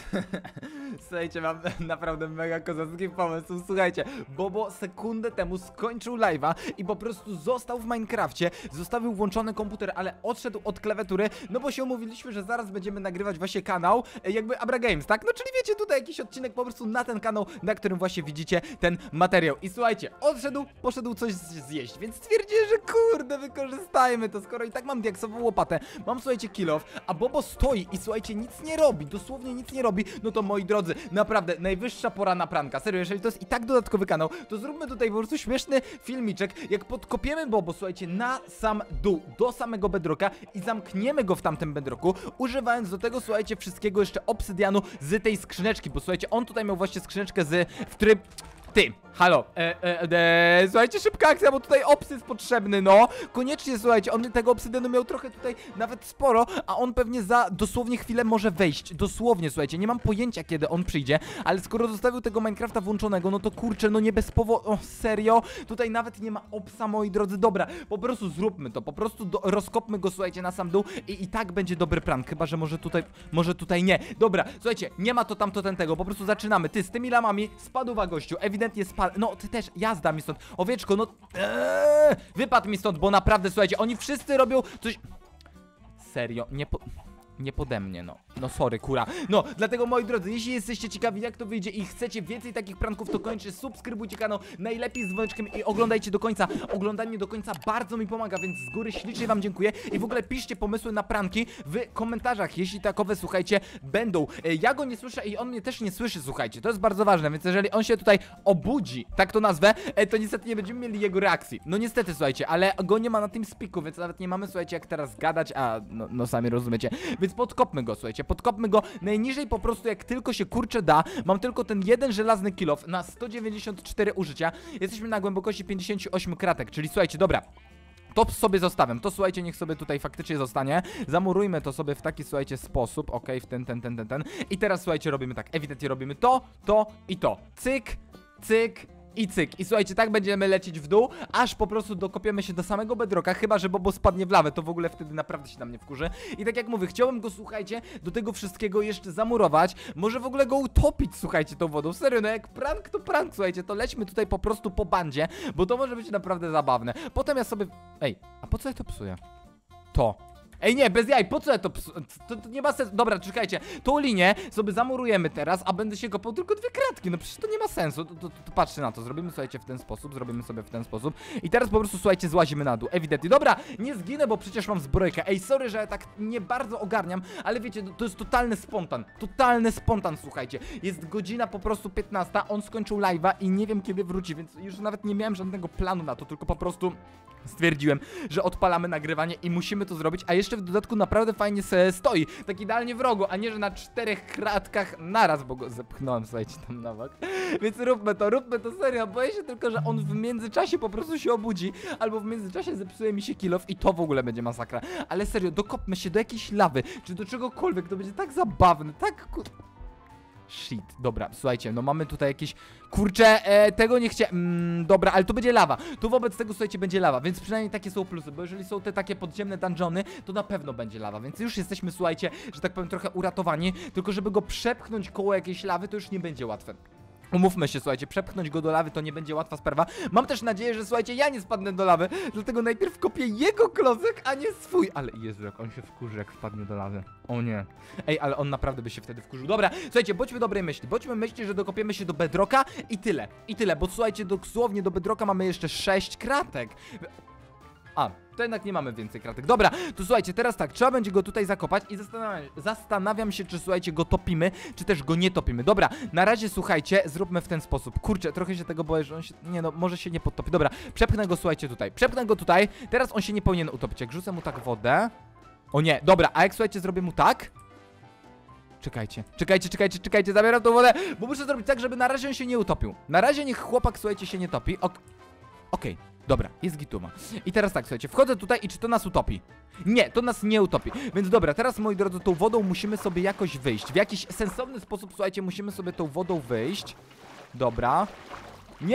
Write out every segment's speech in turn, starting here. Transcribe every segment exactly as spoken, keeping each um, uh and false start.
Słuchajcie, mam naprawdę mega kozacki pomysł. Słuchajcie, Bobo sekundę temu skończył live'a i po prostu został w Minecrafcie. Zostawił włączony komputer, ale odszedł od klawiatury, no bo się umówiliśmy, że zaraz będziemy nagrywać właśnie kanał, jakby Abra Games, tak? No czyli wiecie, tutaj jakiś odcinek po prostu na ten kanał, na którym właśnie widzicie ten materiał. I słuchajcie, odszedł, poszedł coś zjeść, więc stwierdziłem, że kurde, wykorzystajmy to, skoro i tak mam diaksową łopatę, mam, słuchajcie, kill off, a Bobo stoi i słuchajcie, nic nie robi, dosłownie nic nie robi, no to moi drodzy, naprawdę, najwyższa pora na pranka. Serio, jeżeli to jest i tak dodatkowy kanał, to zróbmy tutaj po prostu śmieszny filmiczek, jak podkopiemy Bobo, słuchajcie, na sam dół, do samego bedrocka i zamkniemy go w tamtym bedrocku, używając do tego, słuchajcie, wszystkiego jeszcze obsydianu z tej skrzyneczki, bo słuchajcie, on tutaj miał właśnie skrzyneczkę z, w którym... Ty, halo, e, e, e, słuchajcie, szybka akcja, bo tutaj obsy jest potrzebny, no. Koniecznie, słuchajcie, on tego obsydianu miał trochę tutaj nawet sporo, a on pewnie za dosłownie chwilę może wejść. Dosłownie, słuchajcie, nie mam pojęcia, kiedy on przyjdzie, ale skoro zostawił tego Minecrafta włączonego, no to kurczę, no nie bez powodu, o serio, tutaj nawet nie ma obsa, moi drodzy. Dobra, po prostu zróbmy to, po prostu do, rozkopmy go, słuchajcie, na sam dół i i tak będzie dobry prank, chyba że może tutaj, może tutaj nie. Dobra, słuchajcie, nie ma to tamto ten tego, po prostu zaczynamy. Ty, z tymi lamami spadł gościu, ewidentnie spadł, no ty też, jazda mi stąd, owieczko, no eee, wypadł mi stąd, bo naprawdę, słuchajcie, oni wszyscy robią coś... Serio, nie po... Nie pode mnie, no. No sorry, kura. No, dlatego, moi drodzy, jeśli jesteście ciekawi, jak to wyjdzie i chcecie więcej takich pranków, to koniecznie subskrybujcie kanał, najlepiej z dzwoneczkiem i oglądajcie do końca. Oglądanie do końca bardzo mi pomaga, więc z góry ślicznie wam dziękuję. I w ogóle piszcie pomysły na pranki w komentarzach, jeśli takowe, słuchajcie, będą. Ja go nie słyszę i on mnie też nie słyszy, słuchajcie, to jest bardzo ważne, więc jeżeli on się tutaj obudzi, tak to nazwę, to niestety nie będziemy mieli jego reakcji. No niestety, słuchajcie, ale go nie ma na tym spiku, więc nawet nie mamy, słuchajcie, jak teraz gadać, a no, no sami rozumiecie. Więc podkopmy go, słuchajcie, podkopmy go najniżej po prostu jak tylko się kurczę da. Mam tylko ten jeden żelazny kill off na sto dziewięćdziesiąt cztery użycia. Jesteśmy na głębokości pięćdziesiąt osiem kratek, czyli słuchajcie, dobra. To sobie zostawiam, to słuchajcie, niech sobie tutaj faktycznie zostanie. Zamurujmy to sobie w taki, słuchajcie, sposób, okej, okay, w ten, ten, ten, ten, ten. I teraz, słuchajcie, robimy tak, ewidentnie robimy to, to i to. Cyk, cyk i cyk. I słuchajcie, tak będziemy lecieć w dół, aż po prostu dokopiemy się do samego bedrocka, chyba że Bobo spadnie w lawę, to w ogóle wtedy naprawdę się na mnie wkurzy. I tak jak mówię, chciałbym go, słuchajcie, do tego wszystkiego jeszcze zamurować, może w ogóle go utopić, słuchajcie, tą wodą. Serio, no jak prank to prank, słuchajcie, to lećmy tutaj po prostu po bandzie, bo to może być naprawdę zabawne. Potem ja sobie... Ej, a po co ja to psuję? To... Ej, nie, bez jaj, po co ja to psu... To, to nie ma sensu. Dobra, czekajcie, tą linię sobie zamurujemy teraz, a będę się kopał tylko dwie kratki. No przecież to nie ma sensu. To, to, to, to patrzcie na to, zrobimy, słuchajcie, w ten sposób, zrobimy sobie w ten sposób. I teraz po prostu, słuchajcie, złazimy na dół, ewidentnie. Dobra, nie zginę, bo przecież mam zbrojkę. Ej, sorry, że ja tak nie bardzo ogarniam, ale wiecie, to jest totalny spontan. Totalny spontan, słuchajcie. Jest godzina po prostu piętnasta, on skończył live'a i nie wiem, kiedy wróci, więc już nawet nie miałem żadnego planu na to, tylko po prostu... Stwierdziłem, że odpalamy nagrywanie i musimy to zrobić, a jeszcze w dodatku naprawdę fajnie se stoi, tak idealnie w rogu, a nie, że na czterech kratkach naraz, bo go zepchnąłem, słuchajcie, tam na bok. Więc róbmy to, róbmy to serio, boję się tylko, że on w międzyczasie po prostu się obudzi, albo w międzyczasie zepsuje mi się kill off i to w ogóle będzie masakra. Ale serio, dokopmy się do jakiejś lawy, czy do czegokolwiek, to będzie tak zabawne, tak kur... Shit, dobra, słuchajcie, no mamy tutaj jakieś... Kurczę, e, tego nie chciałem... Mm, dobra, ale to będzie lawa. Tu wobec tego, słuchajcie, będzie lawa, więc przynajmniej takie są plusy, bo jeżeli są te takie podziemne dungeony, to na pewno będzie lawa, więc już jesteśmy, słuchajcie, że tak powiem, trochę uratowani, tylko żeby go przepchnąć koło jakiejś lawy, to już nie będzie łatwe. Umówmy się, słuchajcie, przepchnąć go do lawy to nie będzie łatwa sprawa. Mam też nadzieję, że, słuchajcie, ja nie spadnę do lawy, dlatego najpierw kopię jego klocek, a nie swój. Ale Jezu, jak on się wkurzy, jak wpadnie do lawy. O nie. Ej, ale on naprawdę by się wtedy wkurzył. Dobra, słuchajcie, bądźmy dobrej myśli. Bądźmy myśli, że dokopiemy się do bedrocka i tyle. I tyle, bo słuchajcie, dosłownie do bedrocka mamy jeszcze sześć kratek. A, to jednak nie mamy więcej kratek. Dobra, to słuchajcie, teraz tak, trzeba będzie go tutaj zakopać i zastanawiam, zastanawiam się, czy, słuchajcie, go topimy, czy też go nie topimy. Dobra, na razie, słuchajcie, zróbmy w ten sposób. Kurczę, trochę się tego boję, że on się, nie no, może się nie podtopi. Dobra, przepchnę go, słuchajcie, tutaj, przepchnę go tutaj. Teraz on się nie powinien utopić, jak rzucę mu tak wodę. O nie, dobra, a jak, słuchajcie, zrobię mu tak? Czekajcie, czekajcie, czekajcie, czekajcie, zabieram tą wodę, bo muszę zrobić tak, żeby na razie on się nie utopił. Na razie niech chłopak, słuchajcie, się nie topi. Ok. Okej, okay, dobra, jest gituma. I teraz tak, słuchajcie, wchodzę tutaj i czy to nas utopi? Nie, to nas nie utopi. Więc dobra, teraz, moi drodzy, tą wodą musimy sobie jakoś wyjść. W jakiś sensowny sposób, słuchajcie, musimy sobie tą wodą wyjść. Dobra. Nie!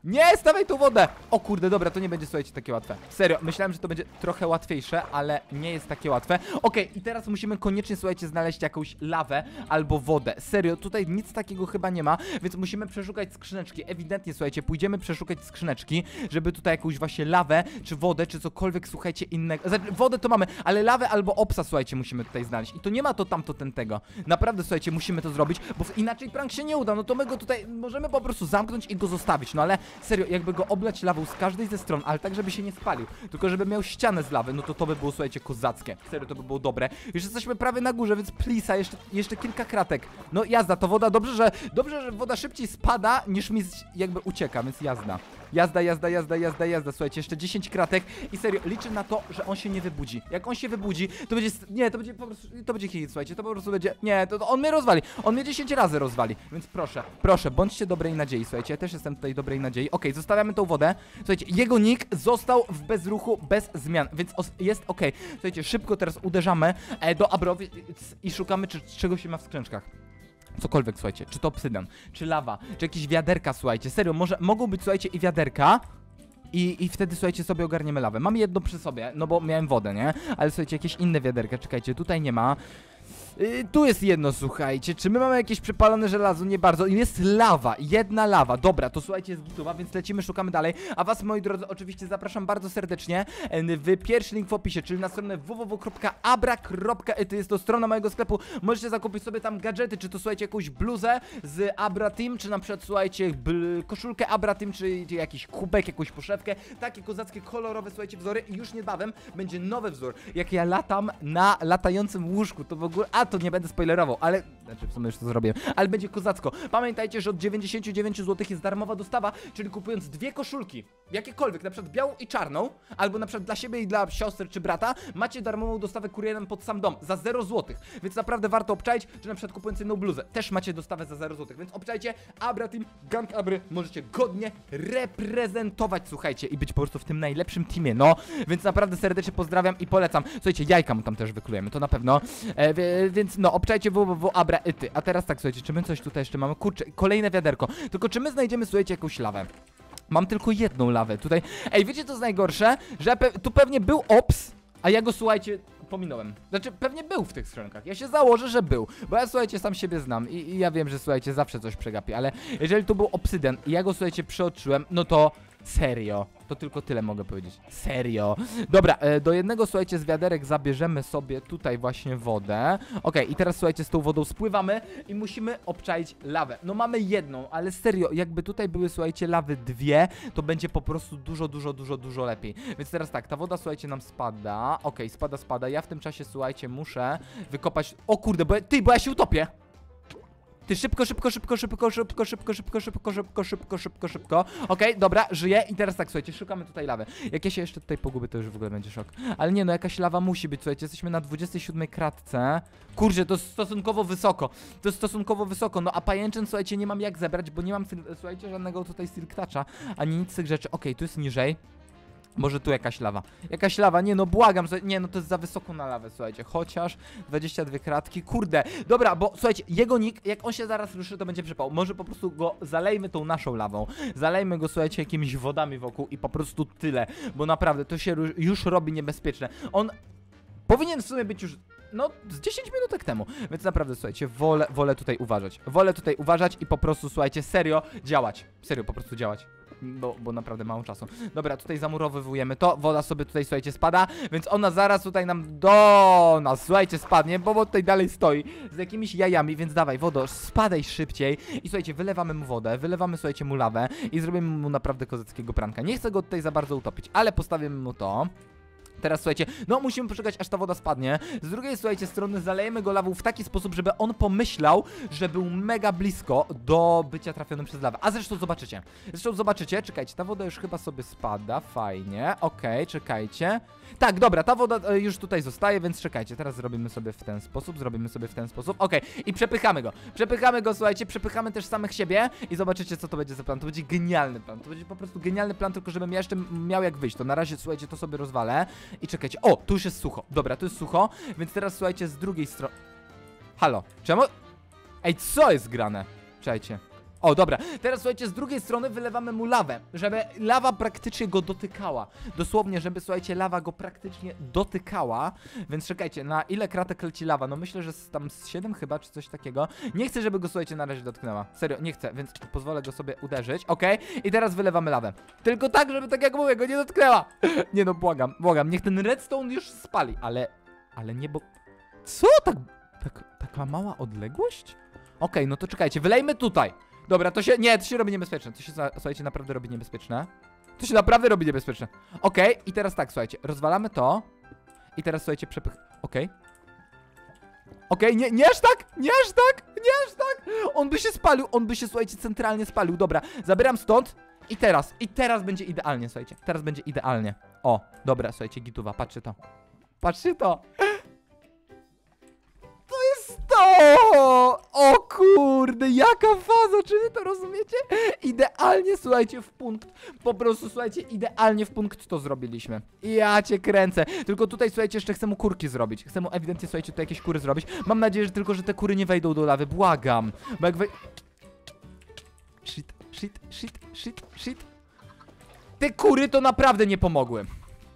Nie, stawaj tu wodę! O kurde, dobra, to nie będzie, słuchajcie, takie łatwe. Serio, myślałem, że to będzie trochę łatwiejsze, ale nie jest takie łatwe. Okej, i teraz musimy koniecznie, słuchajcie, znaleźć jakąś lawę albo wodę. Serio, tutaj nic takiego chyba nie ma, więc musimy przeszukać skrzyneczki. Ewidentnie, słuchajcie, pójdziemy przeszukać skrzyneczki, żeby tutaj jakąś właśnie lawę, czy wodę, czy cokolwiek, słuchajcie, innego. Znaczy, wodę to mamy, ale lawę albo obsa, słuchajcie, musimy tutaj znaleźć. I to nie ma to tamto, ten tego. Naprawdę, słuchajcie, musimy to zrobić, bo inaczej prank się nie uda. No to my go tutaj możemy po prostu zamknąć i go zostawić. No ale serio, jakby go oblać lawą z każdej ze stron, ale tak, żeby się nie spalił, tylko żeby miał ścianę z lawy, no to to by było, słuchajcie, kozackie. Serio, to by było dobre. Już jesteśmy prawie na górze, więc plisa, jeszcze, jeszcze kilka kratek. No jazda, to woda, dobrze, że dobrze, że woda szybciej spada, niż mi jakby ucieka, więc jazda. Jazda, jazda, jazda, jazda, jazda, słuchajcie, jeszcze dziesięć kratek i serio, liczę na to, że on się nie wybudzi. Jak on się wybudzi, to będzie, nie, to będzie po prostu, to będzie hit, słuchajcie, to po prostu będzie, nie, to, to on mnie rozwali, on mnie dziesięć razy rozwali, więc proszę, proszę, bądźcie dobrej nadziei, słuchajcie, ja też jestem tutaj dobrej nadziei. Okej, okay, zostawiamy tą wodę, słuchajcie, jego nick został w bezruchu, bez zmian, więc jest okej. Okay. Słuchajcie, szybko teraz uderzamy e, do Abrowi i szukamy, czy czego się ma w skrzyneczkach. Cokolwiek, słuchajcie, czy to obsydian, czy lawa, czy jakieś wiaderka, słuchajcie, serio, może, mogą być, słuchajcie, i wiaderka. I, I wtedy, słuchajcie, sobie ogarniemy lawę. Mam jedno przy sobie, no bo miałem wodę, nie? Ale słuchajcie, jakieś inne wiaderka, czekajcie, tutaj nie ma. Yy, tu jest jedno, słuchajcie, czy my mamy jakieś przepalone żelazo? Nie bardzo. Jest lawa, jedna lawa. Dobra, to słuchajcie, jest gituwa, więc lecimy, szukamy dalej. A was, moi drodzy, oczywiście zapraszam bardzo serdecznie w pierwszy link w opisie, czyli na stronę w w w kropka abra kropka i ty. Jest to strona mojego sklepu. Możecie zakupić sobie tam gadżety, czy to, słuchajcie, jakąś bluzę z Abra Team, czy na przykład, słuchajcie, koszulkę Abra Team, czy jakiś kubek, jakąś poszewkę. Takie kozackie, kolorowe, słuchajcie, wzory. I już niebawem będzie nowy wzór. Jak ja latam na latającym łóżku, to w ogóle... A, to nie będę spoilerował, ale... Znaczy, w sumie już to zrobiłem. Ale będzie kozacko. Pamiętajcie, że od dziewięćdziesiąt dziewięć złotych jest darmowa dostawa, czyli kupując dwie koszulki, jakiekolwiek, na przykład białą i czarną, albo na przykład dla siebie i dla siostry czy brata, macie darmową dostawę kurierem pod sam dom za zero złotych. Więc naprawdę warto obczaić, czy na przykład kupując jedną bluzę, też macie dostawę za zero złotych. Więc obczajcie, Abra Team, Gang Abry, możecie godnie reprezentować, słuchajcie, i być po prostu w tym najlepszym teamie, no. Więc naprawdę serdecznie pozdrawiam i polecam. Słuchajcie, jajka mu tam też wyklujemy, to na pewno. E, więc no, obczajcie w w w Abra i ty. A teraz tak, słuchajcie, czy my coś tutaj jeszcze mamy? Kurczę, kolejne wiaderko. Tylko czy my znajdziemy, słuchajcie, jakąś lawę? Mam tylko jedną lawę tutaj. Ej, wiecie co jest najgorsze? Że pe tu pewnie był ops, a ja go, słuchajcie, pominąłem. Znaczy, pewnie był w tych skrzynkach. Ja się założę, że był. Bo ja, słuchajcie, sam siebie znam i, i ja wiem, że, słuchajcie, zawsze coś przegapię. Ale jeżeli tu był obsydian i ja go, słuchajcie, przeoczyłem, no to serio. To tylko tyle mogę powiedzieć. Serio. Dobra, e, do jednego, słuchajcie, z wiaderek zabierzemy sobie tutaj właśnie wodę. Okej, i teraz, słuchajcie, z tą wodą spływamy i musimy obczaić lawę. No mamy jedną, ale serio, jakby tutaj były, słuchajcie, lawy dwie, to będzie po prostu dużo, dużo, dużo, dużo lepiej. Więc teraz tak, ta woda, słuchajcie, nam spada. Okej, spada, spada. Ja w tym czasie, słuchajcie, muszę wykopać... O kurde, bo ja... Ty, bo ja się utopię! Ty szybko, szybko, szybko, szybko, szybko, szybko, szybko, szybko, szybko, szybko, szybko, szybko. Okej, dobra, żyję i teraz tak, słuchajcie, szukamy tutaj lawy. Jak ja się jeszcze tutaj pogubię, to już w ogóle będzie szok. Ale nie, no jakaś lawa musi być, słuchajcie, jesteśmy na dwudziestej siódmej kratce. Kurczę, to stosunkowo wysoko. To jest stosunkowo wysoko, no a pajęczyn, słuchajcie, nie mam jak zebrać, bo nie mam, słuchajcie, żadnego tutaj silk toucha, ani nic z tych rzeczy. Okej, tu jest niżej. Może tu jakaś lawa. Jakaś lawa, nie no, błagam, nie no, to jest za wysoko na lawę, słuchajcie. Chociaż dwadzieścia dwie kratki, kurde. Dobra, bo słuchajcie, jego nick, jak on się zaraz ruszy, to będzie przypał. Może po prostu go zalejmy tą naszą lawą. Zalejmy go, słuchajcie, jakimiś wodami wokół i po prostu tyle. Bo naprawdę, to się już robi niebezpieczne. On powinien w sumie być już... No, z dziesięć minutek temu. Więc naprawdę, słuchajcie, wolę, wolę tutaj uważać. Wolę tutaj uważać i po prostu, słuchajcie, serio działać. Serio, po prostu działać. Bo, bo naprawdę mało czasu. Dobra, tutaj zamurowywujemy to. Woda sobie tutaj, słuchajcie, spada. Więc ona zaraz tutaj nam do nas, słuchajcie, spadnie, bo, bo tutaj dalej stoi z jakimiś jajami. Więc dawaj, wodo, spadaj szybciej. I słuchajcie, wylewamy mu wodę, wylewamy, słuchajcie, mu lawę i zrobimy mu naprawdę kozackiego pranka. Nie chcę go tutaj za bardzo utopić, ale postawimy mu to. Teraz, słuchajcie, no musimy poczekać, aż ta woda spadnie. Z drugiej, słuchajcie, strony zalejemy go lawą w taki sposób, żeby on pomyślał, że był mega blisko do bycia trafionym przez lawę. A zresztą zobaczycie. Zresztą zobaczycie, czekajcie, ta woda już chyba sobie spada, fajnie. Okej, okay, czekajcie. Tak, dobra, ta woda e, już tutaj zostaje, więc czekajcie, teraz zrobimy sobie w ten sposób, zrobimy sobie w ten sposób. Okej, okay. I przepychamy go. Przepychamy go, słuchajcie, przepychamy też samych siebie i zobaczycie, co to będzie za plan. To będzie genialny plan. To będzie po prostu genialny plan, tylko żebym ja jeszcze miał jak wyjść. To na razie, słuchajcie, to sobie rozwalę. I czekajcie, o, tu już jest sucho. Dobra, tu jest sucho, więc teraz, słuchajcie, z drugiej strony. Halo, czemu? Ej, co jest grane? Czekajcie. O, dobra, teraz słuchajcie, z drugiej strony wylewamy mu lawę, żeby lawa praktycznie go dotykała. Dosłownie, żeby, słuchajcie, lawa go praktycznie dotykała. Więc czekajcie, na ile kratek leci lawa? No myślę, że z, tam z siedem chyba, czy coś takiego. Nie chcę, żeby go, słuchajcie, na razie dotknęła. Serio, nie chcę, więc pozwolę go sobie uderzyć. Okej, i teraz wylewamy lawę. Tylko tak, żeby, tak jak mówię, go nie dotknęła. Nie no, błagam, błagam, niech ten redstone już spali, ale... Ale nie, bo... Co? Tak... tak taka mała odległość? Okej, no to czekajcie, wylejmy tutaj. Dobra, to się... Nie, to się robi niebezpieczne. To się, słuchajcie, naprawdę robi niebezpieczne. To się naprawdę robi niebezpieczne. Okej, i teraz tak, słuchajcie, rozwalamy to. I teraz, słuchajcie, przepych... Okej. Okej, nie, nie aż tak, nie aż tak, nie aż tak. On by się spalił, on by się, słuchajcie, centralnie spalił. Dobra, zabieram stąd. I teraz, i teraz będzie idealnie, słuchajcie. Teraz będzie idealnie. O, dobra, słuchajcie, gituwa, patrzcie to. Patrzcie to. To jest to! O kurde, jaka faza, czy wy to rozumiecie? Idealnie, słuchajcie, w punkt. Po prostu, słuchajcie, idealnie w punkt to zrobiliśmy. Ja cię kręcę. Tylko tutaj, słuchajcie, jeszcze chcę mu kurki zrobić. Chcę mu ewidentnie, słuchajcie, tutaj jakieś kury zrobić. Mam nadzieję, że tylko, że te kury nie wejdą do lawy. Błagam. Bo jak wej... Shit, shit, shit, shit, shit. Te kury to naprawdę nie pomogły.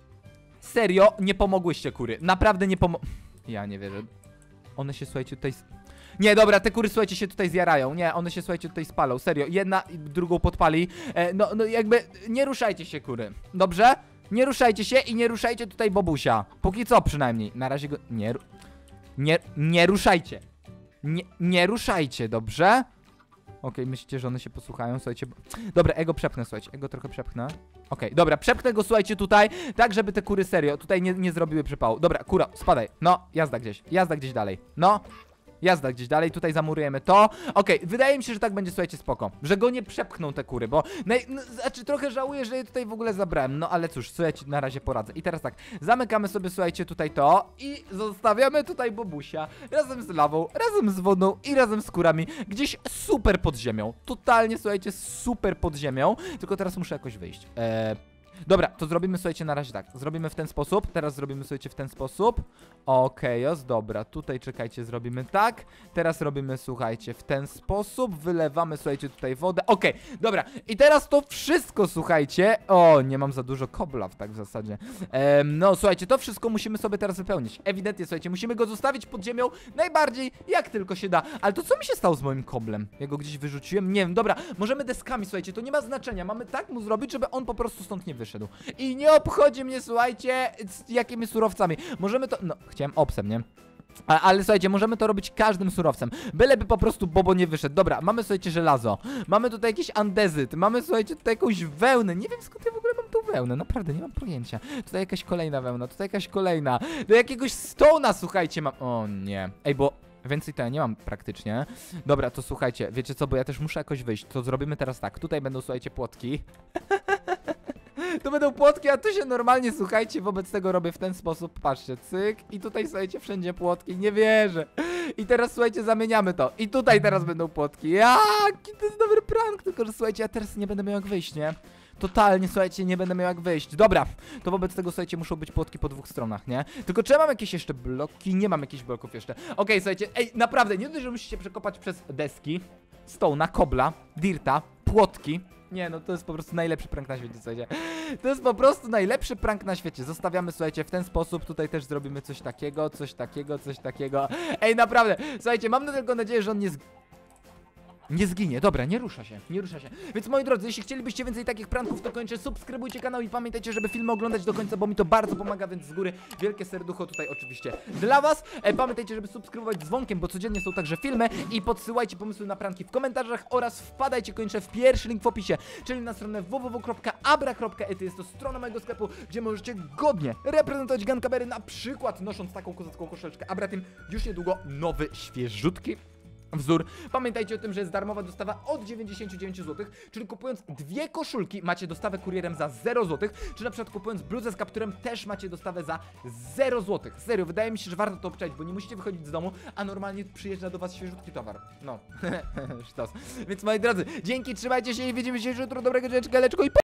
Serio, nie pomogłyście, kury. Naprawdę nie pomo... Ja nie wierzę. One się, słuchajcie, tutaj... Nie, dobra, te kury, słuchajcie, się tutaj zjarają. Nie, one się, słuchajcie, tutaj spalą. Serio, jedna i drugą podpali. E, no, no jakby, nie ruszajcie się, kury. Dobrze? Nie ruszajcie się i nie ruszajcie tutaj Bobusia. Póki co przynajmniej. Na razie go... Nie... Nie, nie ruszajcie. Nie, nie ruszajcie, dobrze? Okej, okay, myślicie, że one się posłuchają? Słuchajcie, bo... Dobra, ego przepchnę, słuchajcie, ego trochę przepchnę. Okej, okay, dobra, przepchnę go, słuchajcie, tutaj, tak, żeby te kury serio tutaj nie, nie zrobiły przypału. Dobra, kura, spadaj. No, jazda gdzieś, jazda gdzieś dalej. No, jazda gdzieś dalej, tutaj zamurujemy to. Okej, okay, wydaje mi się, że tak będzie, słuchajcie, spoko. Że go nie przepchną te kury, bo... Naj... No, znaczy, trochę żałuję, że je tutaj w ogóle zabrałem, no ale cóż, słuchajcie, na razie poradzę. I teraz tak, zamykamy sobie, słuchajcie, tutaj to i zostawiamy tutaj Bobusia razem z lawą, razem z wodą i razem z kurami gdzieś super pod ziemią. Totalnie, słuchajcie, super pod ziemią. Tylko teraz muszę jakoś wyjść. Eee... Dobra, to zrobimy, słuchajcie, na razie tak. Zrobimy w ten sposób, teraz zrobimy, słuchajcie, w ten sposób. Okej, okay, dobra, tutaj czekajcie, zrobimy tak. Teraz robimy, słuchajcie, w ten sposób. Wylewamy, słuchajcie, tutaj wodę. Okej, okay, dobra, i teraz to wszystko, słuchajcie. O, nie mam za dużo kobla, tak w zasadzie. Ehm, no, słuchajcie, to wszystko musimy sobie teraz wypełnić. Ewidentnie, słuchajcie, musimy go zostawić pod ziemią najbardziej, jak tylko się da. Ale to co mi się stało z moim koblem? Ja go gdzieś wyrzuciłem? Nie wiem, dobra, możemy deskami, słuchajcie, to nie ma znaczenia. Mamy tak mu zrobić, żeby on po prostu stąd nie wyszedł. I nie obchodzi mnie, słuchajcie, z jakimi surowcami. Możemy to... No, chciałem obsem, nie? A, ale słuchajcie, możemy to robić każdym surowcem. Byleby po prostu Bobo nie wyszedł. Dobra, mamy, słuchajcie, żelazo. Mamy tutaj jakiś andezyt. Mamy, słuchajcie, tutaj jakąś wełnę. Nie wiem, skąd ja w ogóle mam tą wełnę. Naprawdę, nie mam pojęcia. Tutaj jakaś kolejna wełna, tutaj jakaś kolejna. Do jakiegoś stona, słuchajcie, mam... O nie. Ej, bo... Więcej to ja nie mam praktycznie. Dobra, to słuchajcie, wiecie co, bo ja też muszę jakoś wyjść. To zrobimy teraz tak. Tutaj będą, słuchajcie, płotki. To będą płotki, a tu się normalnie, słuchajcie, wobec tego robię w ten sposób, patrzcie, cyk, i tutaj, słuchajcie, wszędzie płotki, nie wierzę. I teraz, słuchajcie, zamieniamy to. I tutaj teraz będą płotki. Jaki to jest dobry prank, tylko że, słuchajcie, ja teraz nie będę miał jak wyjść, nie? Totalnie, słuchajcie, nie będę miał jak wyjść. Dobra, to wobec tego, słuchajcie, muszą być płotki po dwóch stronach, nie? Tylko czy ja mam jakieś jeszcze bloki? Nie mam jakichś bloków jeszcze. Okej, okay, słuchajcie, ej, naprawdę, nie dość, że musicie przekopać przez deski, stołna, kobla, dirta, płotki. Nie, no to jest po prostu najlepszy prank na świecie, słuchajcie. To jest po prostu najlepszy prank na świecie. Zostawiamy, słuchajcie, w ten sposób. Tutaj też zrobimy coś takiego, coś takiego, coś takiego. Ej, naprawdę, słuchajcie, mam tylko nadzieję, że on nie z... Nie zginie, dobra, nie rusza się, nie rusza się. Więc moi drodzy, jeśli chcielibyście więcej takich pranków, to kończę, subskrybujcie kanał i pamiętajcie, żeby filmy oglądać do końca, bo mi to bardzo pomaga, więc z góry wielkie serducho tutaj oczywiście dla was. E, pamiętajcie, żeby subskrybować dzwonkiem, bo codziennie są także filmy i podsyłajcie pomysły na pranki w komentarzach oraz wpadajcie, kończę, w pierwszy link w opisie, czyli na stronę w w w kropka abra kropka e t. Jest to strona mojego sklepu, gdzie możecie godnie reprezentować gankabery, na przykład nosząc taką kozacką koszuleczkę Abra Team. Już niedługo nowy, świeżutki wzór. Pamiętajcie o tym, że jest darmowa dostawa od dziewięćdziesięciu dziewięciu złotych, czyli kupując dwie koszulki macie dostawę kurierem za zero złotych, czy na przykład kupując bluzę z kapturem też macie dostawę za zero złotych. Serio, wydaje mi się, że warto to obczaić, bo nie musicie wychodzić z domu, a normalnie przyjeżdża do was świeżutki towar. No, sztos. Więc moi drodzy, dzięki, trzymajcie się i widzimy się jutro. Dobrego dzieciaka, leczko i po